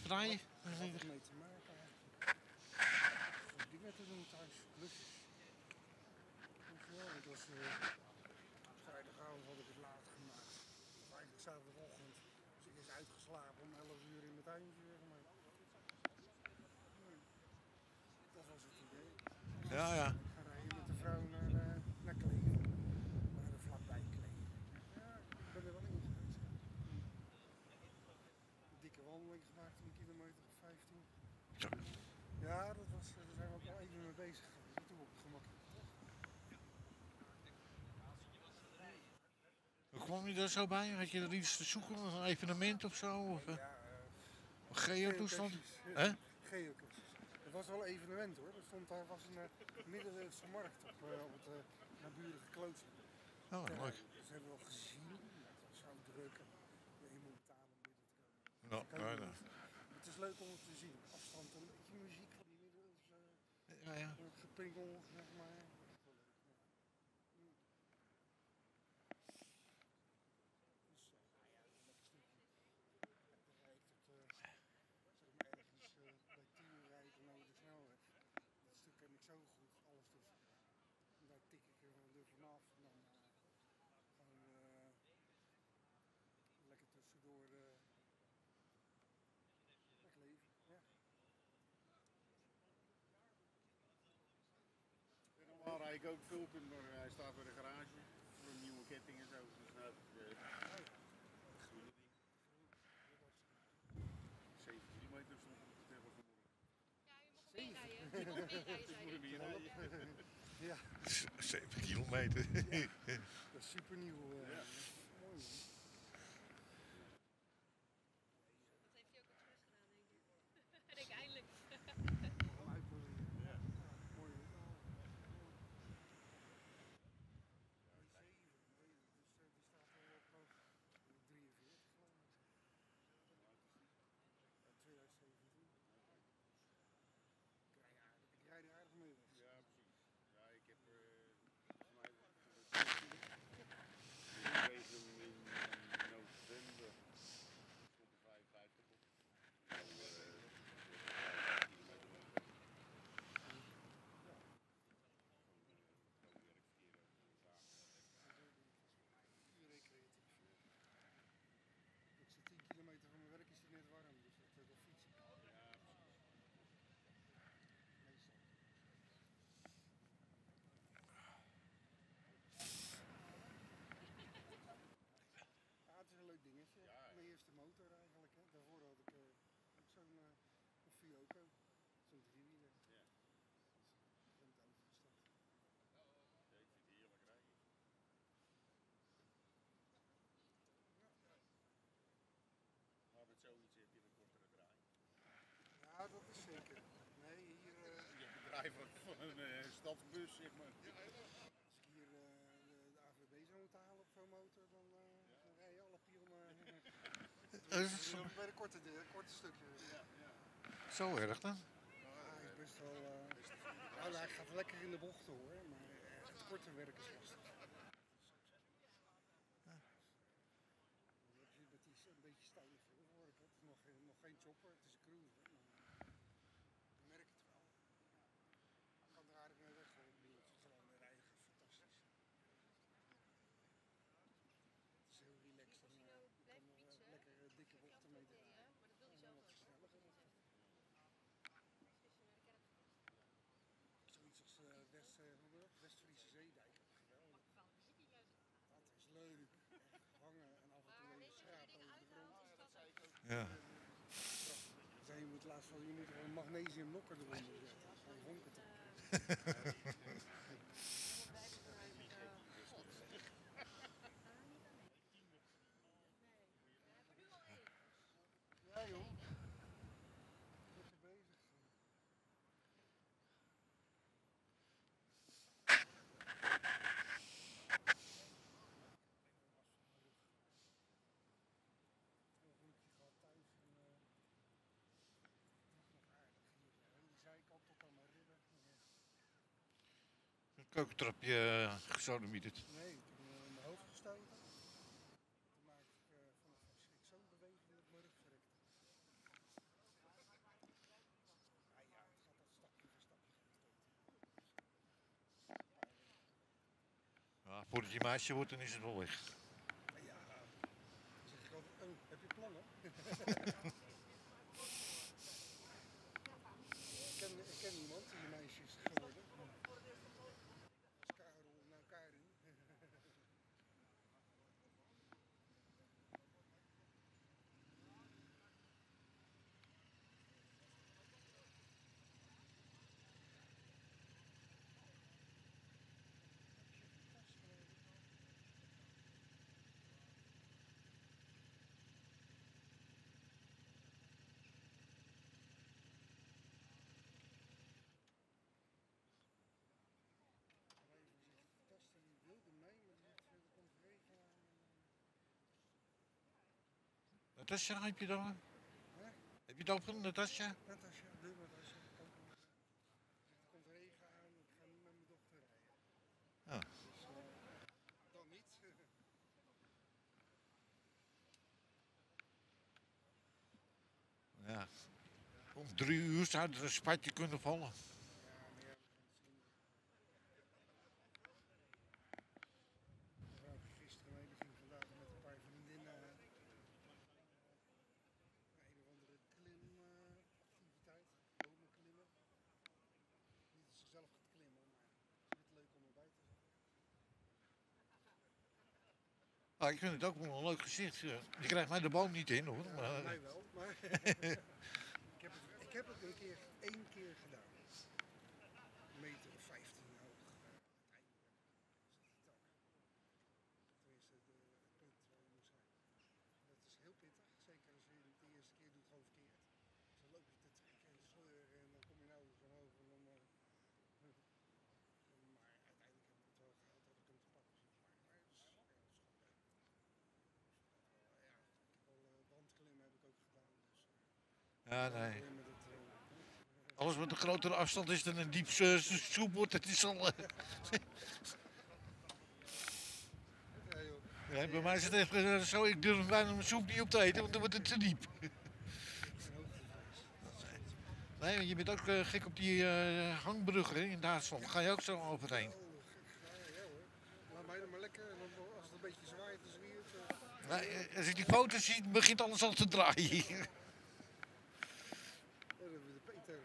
draaien. Wat had er mee te maken eigenlijk? Om dingen te doen thuis, klusjes. Het was vrijdagavond had ik het laat gemaakt. Eigenlijk zaterdagochtend. Dus ik is uitgeslapen om 11 uur in mijn tuintje. Maar dat was het idee. Ja, ja. Ik ga rijden met de vrouw naar Kleven. Maar er vlakbij Kleven. Ja, ik ben er wel in geweest. Een dikke wandeling gemaakt, 1 kilometer of 15. Zo. Ja, daar zijn we ook wel even mee bezig geweest. Toen op het gemak. Hoe kwam je er zo bij? Had je er iets te zoeken? Een evenement of zo? Of, Ja, een geotoestand? geocursus. Hè? Geocursus. Het was wel een evenement hoor. Daar was een middeleeuwse markt op het naburige klooster. Oh, leuk. Dat hebben we wel gezien. Maar het was zo druk. Je moet betalen om binnen te komen. Nou, nou, nou. Het is leuk om het te zien. Afstand een beetje muziek van die middeleeuwse Ja, ja. gepingel, zeg maar. Bij Tiel rijden over de snelweg. Dat stuk ken ik zo goed, alles tussen. En daar tik ik er vanaf en dan gewoon lekker tussendoor lekker leven. Ja. En normaal rijd ik ook Vulpen, maar hij staat bij de garage voor een nieuwe ketting en zo. Dus nou, groene ding. 7 kilometer stond op de tegel vanmorgen. Ja, je mag meerijden. Je mag meerijden, zei Moet hij. hem hier rijden. Ja, 7 kilometer. dat is super nieuw. Ja. Mooi. Dat heeft hij ook expres gedaan, denk ik. Ik denk eindelijk. Gewoon uitproberen. Ja. Mooi. Die staat al op 43 geloof ik. 2017. Ik rijd er aardig mee weg. Ja, precies. Ja, ik heb voor mij ik weeg hem in november stond er 55 op. Nou, kilometer lang. Puur recreatief. Ik zit 10 kilometer van mijn werk is het net warm, dus dat fiets ik. Ja, precies. Meestal. Ja, het is een leuk dingetje. Ja, ja. Mijn eerste motor eigenlijk. Hè. Daarvoor had ik ook zo'n Fiocco. Zo'n driewieler. Ja. Ik ben het overgestapt. Ja, ik vind het heerlijk rijden. Maar met zoiets heb je een kortere draai. Ja, dat is zeker. Nee, hier, Je hebt de draai van een stadsbus, zeg maar. als ik hier de AVB zou moeten halen op zo'n motor, dan rij je alle pionnen Is het zo, bij de korte stukjes. Ja, ja. zo erg dan? Ja, hij is best wel. Hij gaat lekker in de bochten hoor, maar het korte werk is lastig. Met die een beetje stijve voorwerk. Het is nog geen chopper, het is een cruiser. Maar je merkt het wel. Hij kan er aardig mee weg hoor. Ik bedoel, het is gewoon rijden fantastisch. Het is heel relaxed en je kan lekker dikke bochten mee draaien. Maar dat wil hij zelf Wat ook. sneller. Zoiets als West-Friese Zeedijk. Geweldig. Dat is leuk. Echt hangen en af en toe even schrapen over de grond. Ja. Zei, je moet laatst van, je moet er een magnesium nokker eronder zetten. Dan vonk het op. Ja joh. Lekker bezig. Ongelukje gehad thuis en nog aardig hier. Die zijkant tot aan mijn ribben. Een keukentrapje gesodemieterd. Nee, ik heb in mijn hoofd gestoten. Toen maakte ik vanaf als ik zo beweegde dat mijn rug verrekte. Voordat je meisje wordt, dan is het wel weg. Ja, dan zeg ik altijd, oh, heb je plannen? Ik ken iemand die meisje is geworden. Dat is Karel, nou Karin. Fantastisch, die wilde mee, maar er komt regen aan. Natasja, heb je dan? Hè? Heb je het open, Natasja? Natasja, doe Natasja, koop hem. Er komt regen aan, ik ga niet met mijn dochter rijden. Ja. Dus dan niet. Ja. Om 3 uur zou er een spatje kunnen vallen. Ja, maar ja, we gaan het zien. Daar heb ik gisteren mee, die ging vandaag met een paar vriendinnen naar een of andere klimactiviteit, bomen klimmen. Niet dat ze zelf gaat klimmen, maar ze vindt het leuk om erbij te zijn. Ah, ik vind het ook wel een leuk gezicht. Je krijgt mij de boom niet in hoor. Ja, Maar, mij wel, maar ik heb het één keer gedaan. Een meter of 15 hoog. Uiteindelijk is het tak. Tenminste, het punt waar je moet zijn. Dat is heel pittig, zeker als je het de eerste keer doet gewoon verkeerd. Dus dan loop je te trekken en sleuren en dan kom je nauwelijks omhoog. En dan, maar uiteindelijk heb ik het wel gehaald, had ik hem te pakken. Zeg maar het is, ja, het is gewoon leuk. Ja, ik heb al wandklimmen heb ik ook gedaan. Dus, ja, nee. wandklimmen, dat, Alles met een grotere afstand is dan een diep soep wordt. Het is al. ja, joh. Ja, bij mij is het echt zo. Ik durf bijna mijn soep niet op te eten, want dan wordt het te diep. Geen hoogtevrees. Nee, want je bent ook gek op die hangbruggen hè, in Duitsland. Daar ga je ook zo overheen. Oh, gek. Ja hoor. Laat mij dan maar lekker. En dan, als het een beetje zwaait en zwiert. Nee, als ik die foto's zie, begint alles al te draaien. Dan hebben we de Peter.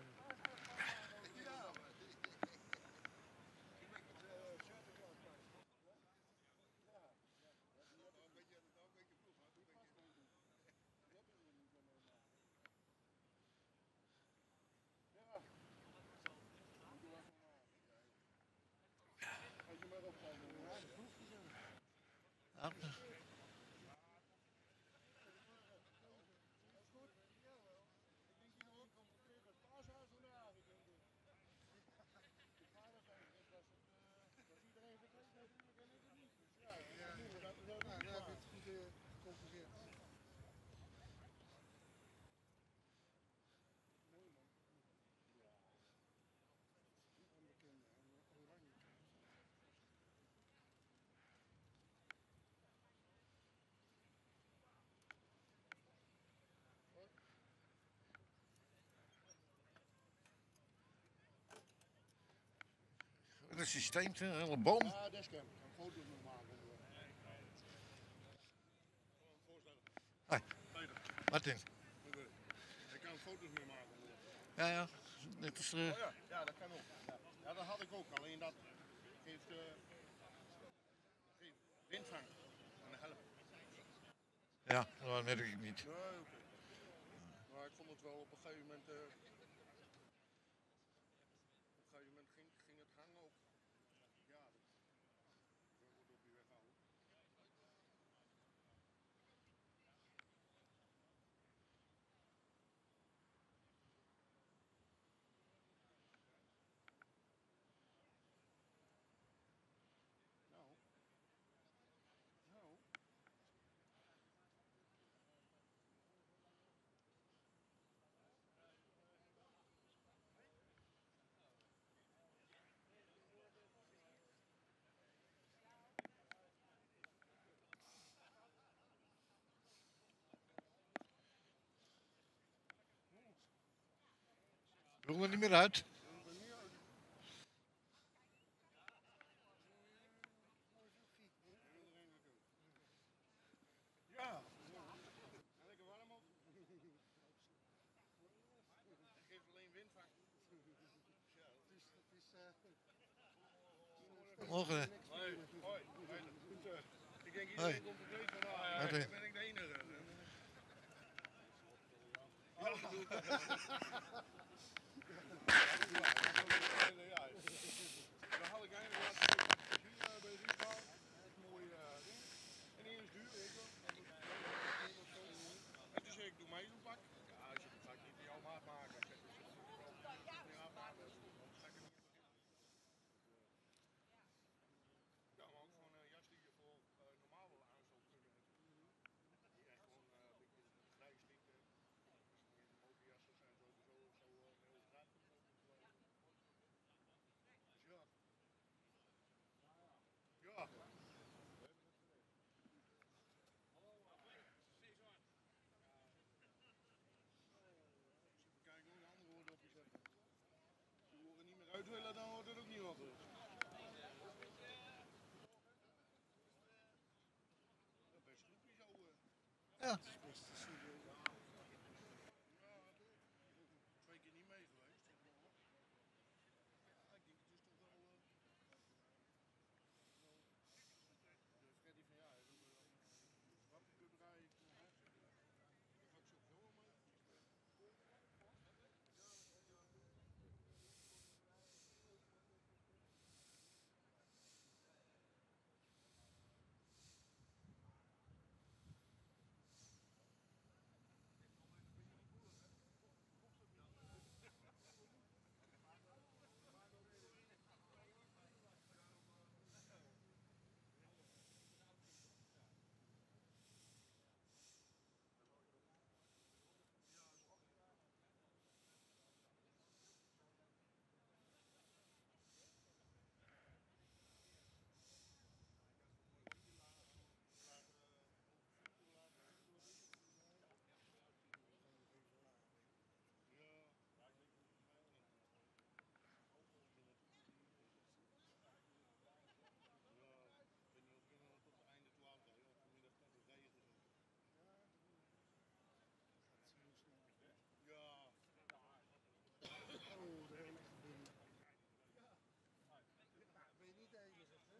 Ja. Nou, heb je het goed geconcludeerd. Mooi man. Onbekende en oranje. Een systeem, een hele boom. Ja, dashcam. Ik kan foto's nog maken. Hoi, Martin. Ik kan foto's mee maken. Ja, ja. Dit is, Oh ja, ja, dat kan ook. Ja. Ja, dat had ik ook. Alleen dat geeft windvang aan de helm. ja, dat merk ik niet. Nee, oké. Maar ik vond het wel op een gegeven moment. Op een gegeven moment ging het hangen ook. Ja, dat wordt op die weg gehouden. Nou, nou. Ik wil er niet meer uit. Morgen. Hoi. Hoi. Ik denk Hoi. iedereen komt te weten van, ah, Martin. ben ik de enige. Ja. Dan had ik eigenlijk laten zien bij Rietpaal. Dat is mooi ding. En die is duur, weet je wel. En toen zei ik, doe mij zo'n pak. Ja, als je dat ga ik niet in jouw maat maken. Ik zeg, dus het is wel niet aan maat. Dus dan ga ik er niet in beginnen. Ja, maar ook gewoon een jas die je voor normaal wel aan zou kunnen natuurlijk. Die echt gewoon een beetje vrij stikken. Dus de motorjassen zijn sowieso zo mee overdraagt kunnen lopen. Dus ja. Ja. Even kijken hoe de andere woorden op je zeggen. Als je woorden niet meer uit willen, dan wordt het ook niet wat. Dus. Dat best groepje zo. Ja. Best te zien. Ja, 2 keer niet mee geweest. Ja, ik denk het is toch wel. De Freddy van ja, dat we dan wappen kunnen rijden. Daar ga ik sowieso wel mee. Ja, Oh, de hele echt binnen. Ben je niet de enige, hè?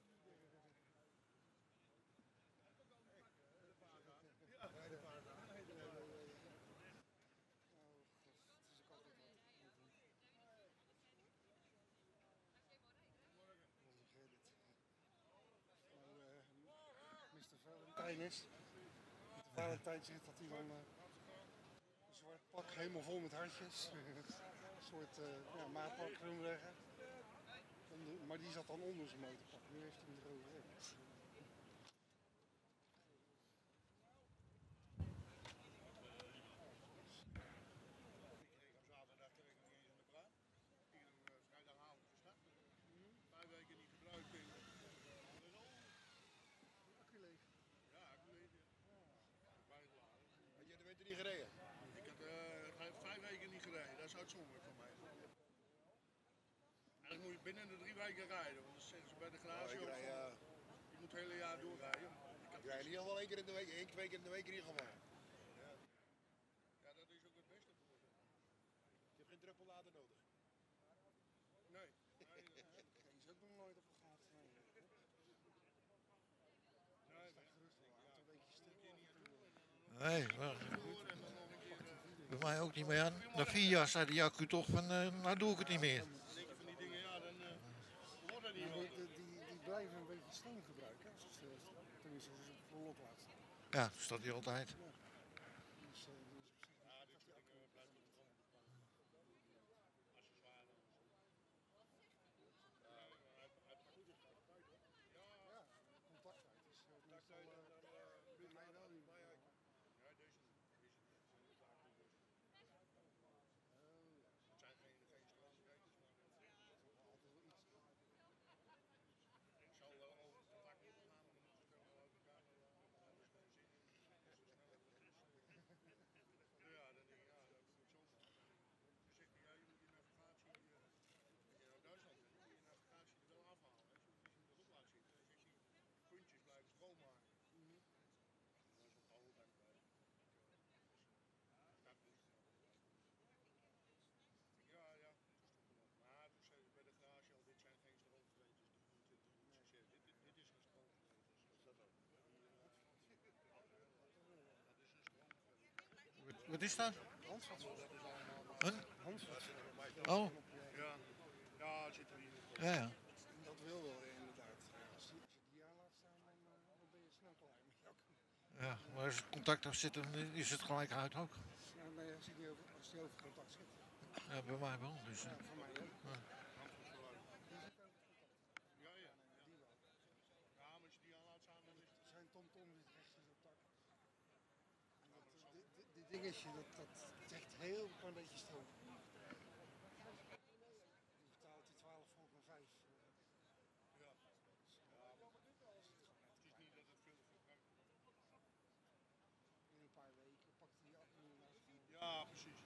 Bij de paard aan. Oh, god, het is ook altijd wat. Mr. Valentijn is. Mr. Valentijn zegt dat hij dan een zwart pak helemaal vol met hartjes. Een soort ja, maatpak, zullen we zeggen. Maar die zat dan onder zijn motorpak. Nu heeft hij hem eroverheen. ik reed op zaterdag kreeg ik niet eens in de baan. Ik heb hem vrijdagavond gestart. 5 weken niet gebruikt. Accu leeg. Ja, ik weet het. Bijgeladen. Had je de winter niet gereden? Ik had 5 weken niet gereden, dat is uitzonderlijk voor mij. Eigenlijk moet je binnen de 3 weken rijden, want dan zeggen ze bij de garage ook van, je moet het hele jaar doorrijden. Ik rijd in ieder geval 1 keer in de week, 2 keer in de week in ieder geval. Ja, dat is ook het beste voor ze. Je hebt geen druppel later nodig. Nee. Die is ook nog nooit op gehad. Nee. Nee, Staat gerust wel aan. Een beetje stil. Nee, maar door en dan nog een keer. bij mij ook niet meer aan. Na 4 jaar zei die accu toch van, nou doe ik het niet meer. Dan denk je van die dingen, ja, dan wordt het niet Maar wat. die blijven een beetje stroom gebruiken. Als ze stilstaan. Tenminste, als ze ze volop laten staan. Ja, dat staat hij altijd. Dus, dus op zich Ja, dit soort dingen blijft op de grond. Accessoires. Hij pakt goed uit de buiten. ja, contacttijd is meestal bij mij wel niet. Ja, deze niet. Deze niet. Vaak niet. Het zijn geen stroomverbeters, maar Altijd wel iets. ik zou wel over contact moeten gaan, maar dan moeten ze het helemaal uit elkaar. Maar daar hebben ze geen zin in. Dus zo snel. Wat is dat? Handvatsel. Een? Handvatsel. Oh, Ja, ja, het zit er niet in. ja, ja. Dat wil wel inderdaad. Als je die aan laat staan, dan ben je snel klaar met je accu. Ja, maar als het contact af zit, dan is het gelijk uit ook. Nou, nee, als die over contact zit. Ja, bij mij wel. Dus, Ja, voor mij ook. Ja. Ja, ja. Ja, maar als je die aan laat staan, dan is het... Zijn tomtom zit rechts in zo'n tak. Dit dingetje, dat trekt heel klein beetje stroom. Die betaalt die 12 volk maar 5. Ja. Het is niet dat het veel verbruikt wordt. In een paar weken pakt hij die accu inderdaad gewoon. Ja, precies.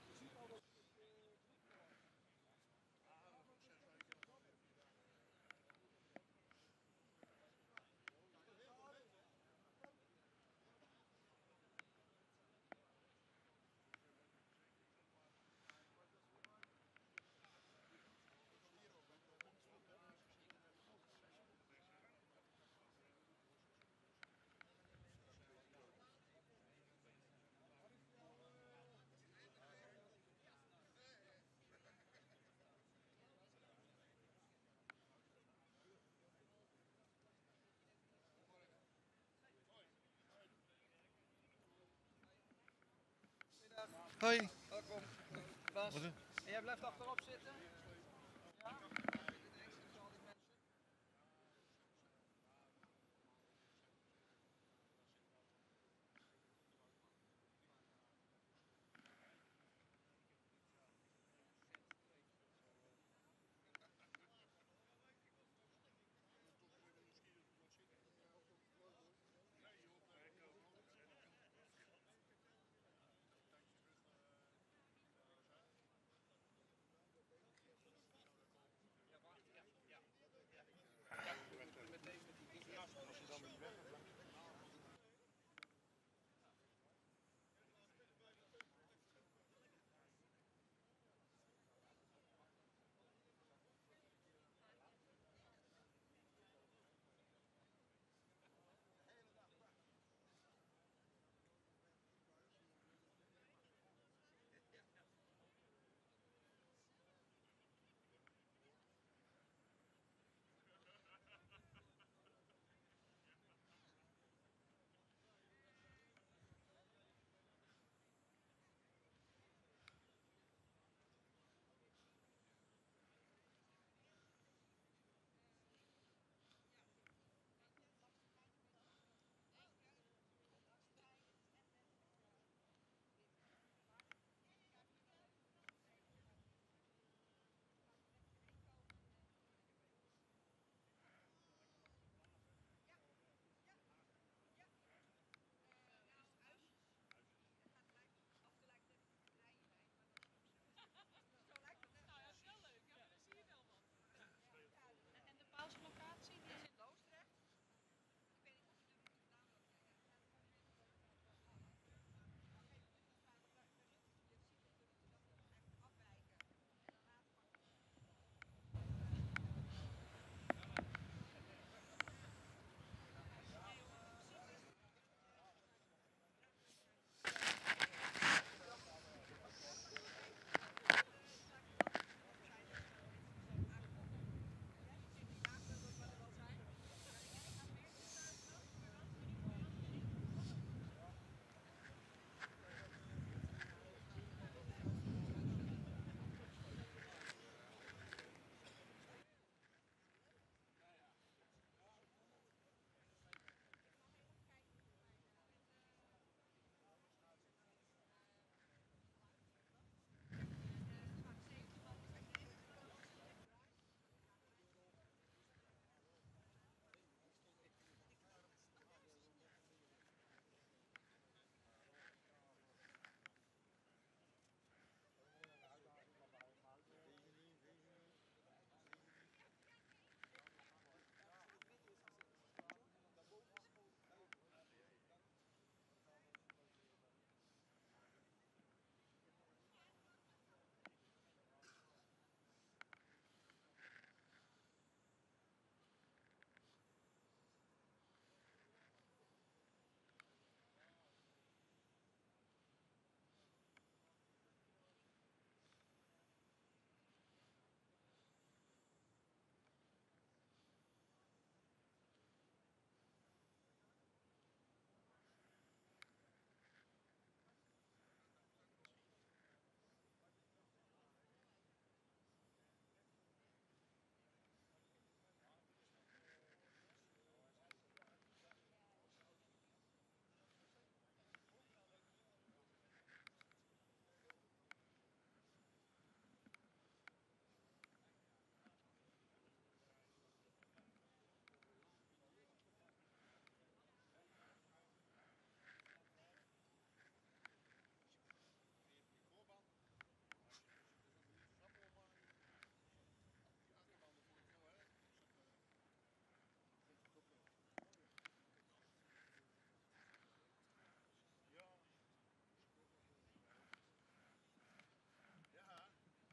hoi. Welkom, Bas. Wat, En jij blijft achterop zitten?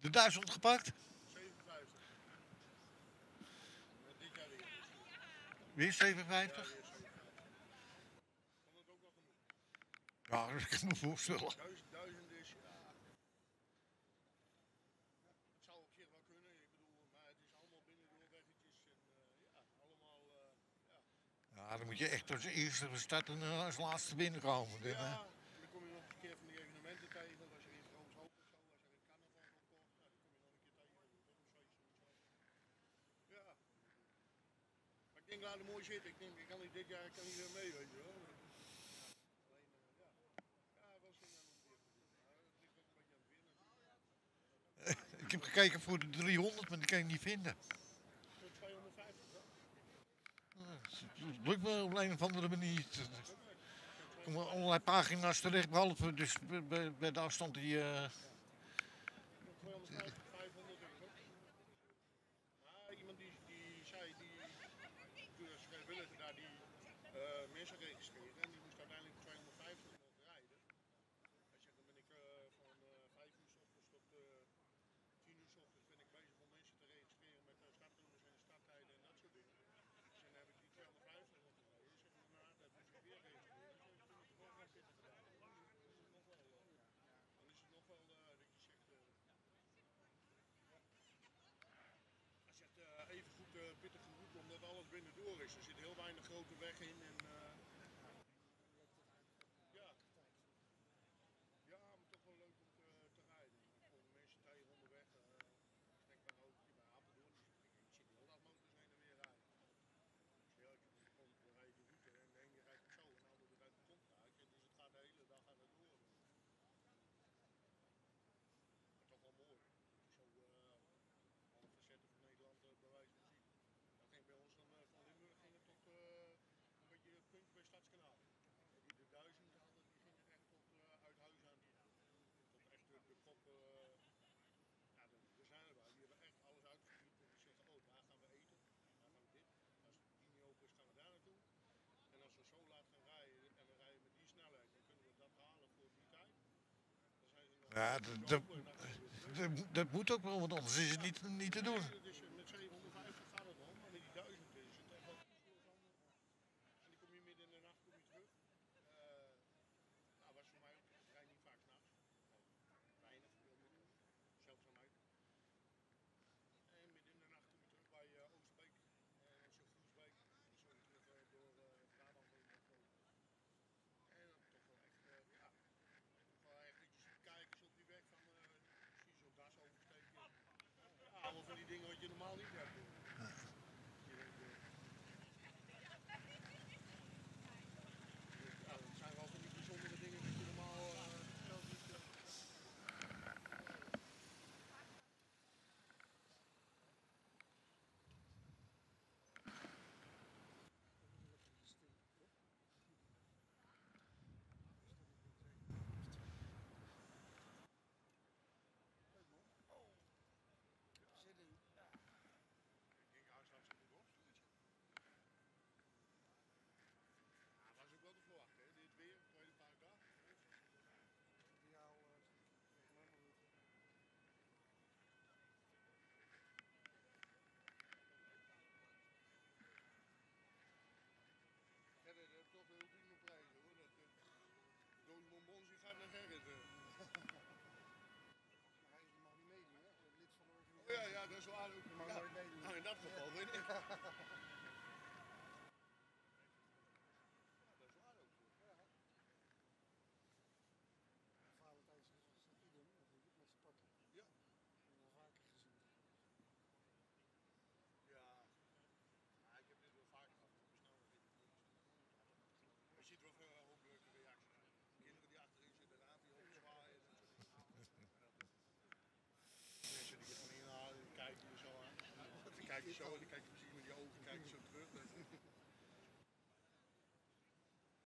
De 1000 gepakt? 57. Dit jaar weer. Weer 57? Ja, weer 57. Vond het ook wel genoeg. Ja, dat kan ik me voorstellen. 1000 is, ja. Het zou op zich wel kunnen, ik bedoel, maar het is allemaal binnendoorweggetjes en ja, allemaal, ja. Ja, dan moet je echt als eerste start en als laatste binnenkomen. Dan, Ja, en dan kom je nog eens een keer van die evenementen tegen, was er in Vroomshoop of zo, was er in carnaval opkocht, nou, die kom je nog een keer tegen, dat is ook nog zoiets. Ja, maar ik denk laat hem mooi zitten, ik denk, ik kan niet dit jaar kan niet weer mee, weet je wel. Alleen, ja, ja, wel zin aan om weer te doen, maar het ligt ook een beetje aan het weer natuurlijk. Ik heb gekeken voor de 300, maar die kan ik niet vinden. Voor 250 dan? Het lukt me op een of andere manier niet. Er komen allerlei pagina's terecht, behalve dus bij de afstand die... 250, 500 denk ik ook. Maar iemand die zei, toen als vrijwilliger daar die mensen registreren en die moest uiteindelijk 250 nog rijden. Hij zegt, dan ben ik van 5 uur 's ochtends tot 10 uur 's ochtends ben ik bezig om mensen te registreren met startnummers en starttijden en dat soort dingen. Dus dan heb ik die 250 nog gereden. Zeg maar, na dat moest ik weer registreren. Dus toen heb ik het nog wel pittig gedaan. Dan is het nog wel, dan is het nog wel dat je zegt, hij zegt even goed pittige route omdat alles binnendoor is. Er zit heel weinig grote weg in en ja. Ja, maar toch wel leuk om te rijden. En dan komen mensen tegen onderweg. Ik denk maar ook bij Apeldoorn, je zit heel wat motors heen en weer rijden. Dus ja, als je komt, dan rij je de route en de ene rijdt hem zo en de andere rijdt hem omdraaid. Dus het gaat de hele dag gaat het door. Maar toch wel mooi. Dat je zo alle facetten van Nederland bij wijze van zien. Dat ging bij ons dan van Limburg ging het tot een beetje het puntje bij Stadskanaal. Die de 1000 hadden, die gingen echt tot uit huis aan toe. Tot echt de kop. Ja, er zijn er wel. Die hebben echt alles uitgetypt en die zeggen: oh, daar gaan we eten. Daar gaan we dit. Als die niet open is, gaan we daar naartoe. En als we zo laat gaan rijden en we rijden met die snelheid, dan kunnen we dat halen voor die tijd. Dan zijn ze nog Ja, uren open en dan gaan we weer terug. dat moet ook wel, want anders is het niet te doen. Nee, dus met 750 gaat het nog, maar met die 1000 is het echt wel toestand. En dan kom je midden in de nacht kom je terug. Nou, was voor mij ook. Ik rijd niet vaak s'nachts. Weinig, wil ik doen. Zeldzaamheid. En midden in de nacht kom je terug bij Oosterbeek. En dan zo Groesbeek. En zo weer terug door Brabant heen naar Groningen. En dan toch wel echt, ja. Toch wel echt dat je ziet kijkers op die weg van, zie je zo'n das oversteken. Ja, allemaal van die dingen wat je normaal niet hebt. Je denkt, ja, dat zijn wel van die bijzondere dingen die je normaal zelf niet. Ik denk, hij staat zo goed op, zoiets. Ja, was ook wel te verwachten, hè? Dit weer, tweede paar dagen. Ideaal normaal route. Gerrit heeft toch de ultieme prijs hoor. Dat, Don Bonbons die gaat naar Gerrit. Maar hij mag niet meedoen, hè? Lid van de Oh organisatie. ja, dat is waar ook. Die mag Ja. nooit meedoen. Nou, in dat geval weet ik. Ja, dat is waar ook. Valentijns is idem natuurlijk, met zijn pakje. Ja. Al vaker gezien. Ja. Maar ik heb dit wel vaker gehad. Op snelweg in de bocht. Je ziet wel veel ook leuke reacties. Kinderen die achterin zitten, raampje op zwaaien. Dat soort dingen. Mensen die je van inhalen, die kijken je zo aan. Die kijken je zo en die kijken je precies met die ogen, kijken je zo terug.